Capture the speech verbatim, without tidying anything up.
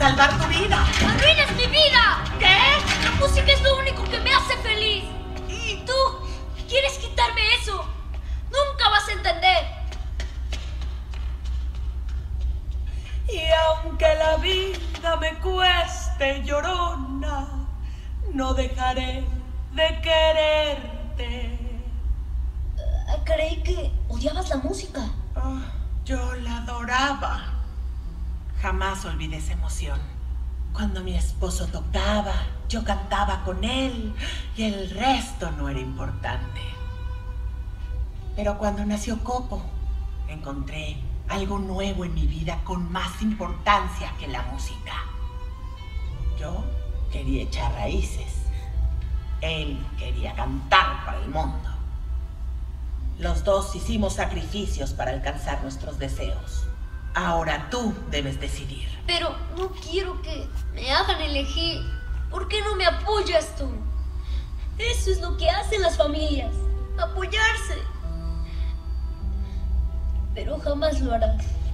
salvar tu vida. ¡Arruinas mi vida! ¿Qué? La música es lo único que me hace feliz. Y tú quieres quitarme eso. Nunca vas a entender. Y aunque la vida me cueste, llorona, no dejaré de quererte. Uh, creí que odiabas la música. Oh, yo la adoraba. Jamás olvidé esa emoción. Cuando mi esposo tocaba, yo cantaba con él y el resto no era importante. Pero cuando nació Coco, encontré algo nuevo en mi vida con más importancia que la música. Yo quería echar raíces. Él quería cantar para el mundo. Los dos hicimos sacrificios para alcanzar nuestros deseos. Ahora tú debes decidir. Pero no quiero que me hagan elegir. ¿Por qué no me apoyas tú? Eso es lo que hacen las familias. Apoyarse. Pero jamás lo harás.